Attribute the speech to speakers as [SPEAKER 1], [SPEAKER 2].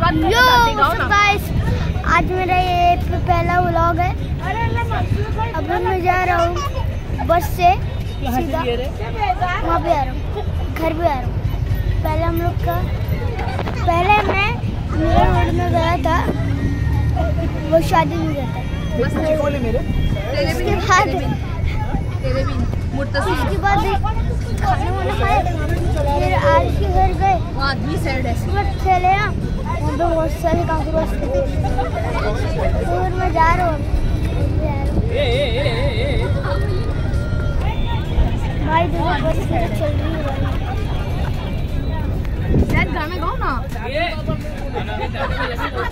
[SPEAKER 1] Guys, आज मेरा ये पहला व्लॉग है। अब मैं जा रहा हूँ बस से सीधा वहाँ पे आ रहा हूँ, घर पे आ रहा हूँ। पहले हम लोग का मैं रोड में गया था, वो शादी में गया था। उसके बाद खाना वाना खाया, फिर आज के घर गए, खेले वहाँ पे बहुत सारे कांकरोच थे। फिर मैं जा रहा हूँ भाई, देखो बस चल रही है।
[SPEAKER 2] गाना गाओ ना।